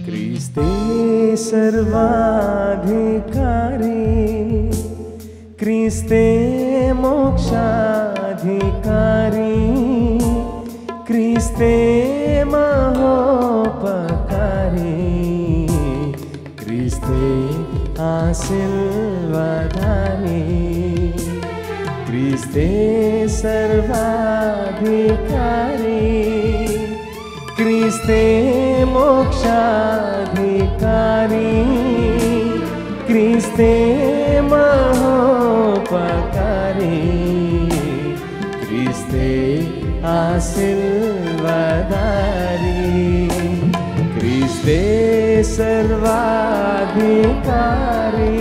क्रिस्ते सर्वाधिकारी, क्रिस्ते मोक्षाधिकारी, क्रिस्ते महोपकारी, क्रिस्ते आशीर्वादारी, क्रिस्ते सर्वाधिकारी, क्रिस्ते मोक्षाधिकारी, क्रिस्ते महोपकारी, क्रिस्ते आशीर्वादारी, क्रिस्ते सर्वाधिकारी।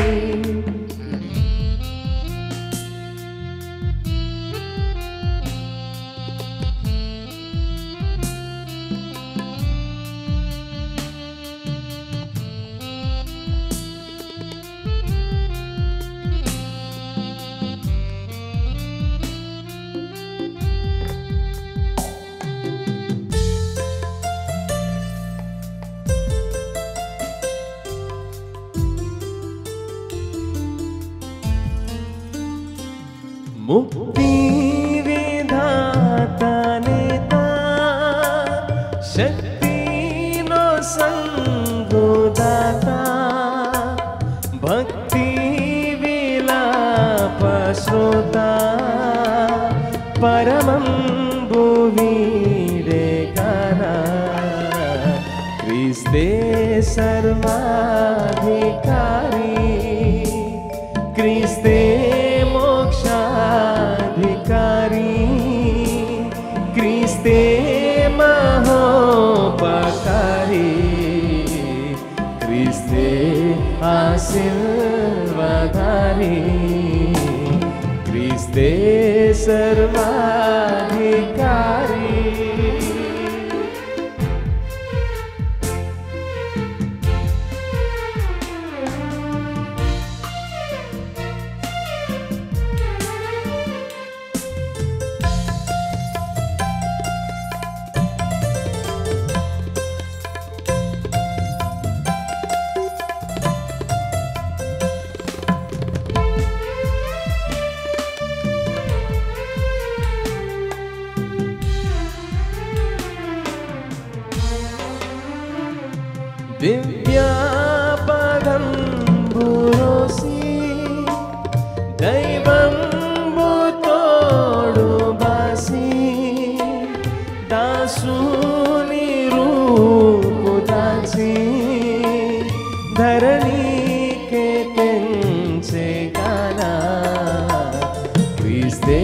मुक्ति विधाता नेता, शक्ति नो संगोदाता, भक्ति विलाप श्रोता, परमं भुवीडे गाना, क्रिस्ते सर्वाधिकारी, क्रिस्ते मोक्षाधिकारी, क्रिस्ते महोपकारी, क्रिस्ते आशीर्वादारी, क्रिस्ते सर्वाधिकारी। दिव्यापदं भूरोसि दैवं भूतोडु बासि, दासुनि रूपु दासी, धरणी के तेंचे गाना, क्रिस्ते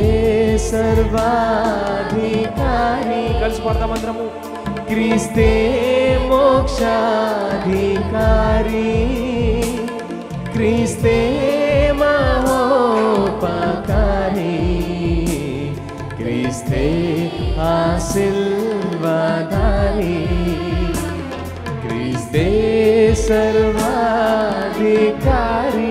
सर्वाधिकारी। కలిసి పాడదాం అందరము. क्रिस्ते मोक्षाधिकारी, क्रिस्ते महोपकारी, क्रिस्ते आशीर्वादारी, क्रिस्ते सर्वाधिकारी।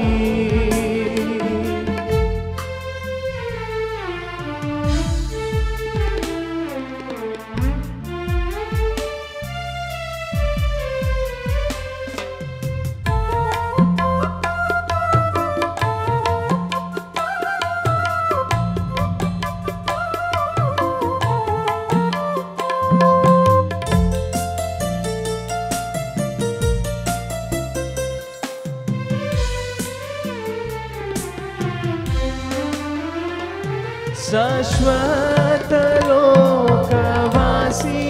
शाश्वत लोकवासी,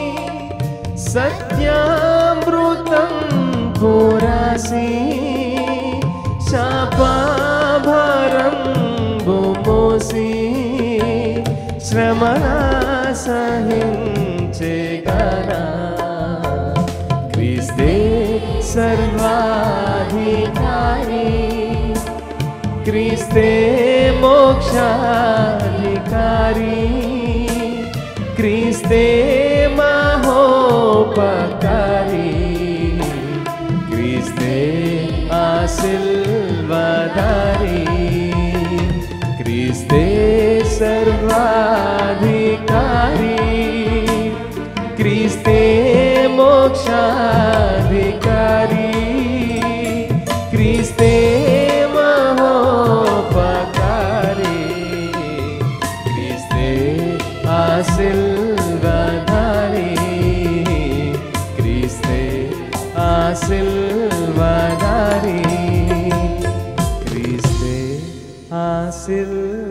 सत्यामृतं पुरासी, शापाभारं भुमोसी, श्रमणा सहिंचे गाना, क्रिस्ते सर्वाधिकारी, क्रिस्ते मोक्षाधिकारी, क्रिस्ते महोपकारी, क्रिस्ते आशीर्वादारी, क्रिस्ते सर्वाधिकारी, क्रिस्ते मोक्षा సిల్వదారి క్రీస్తే ఆ సిల్వ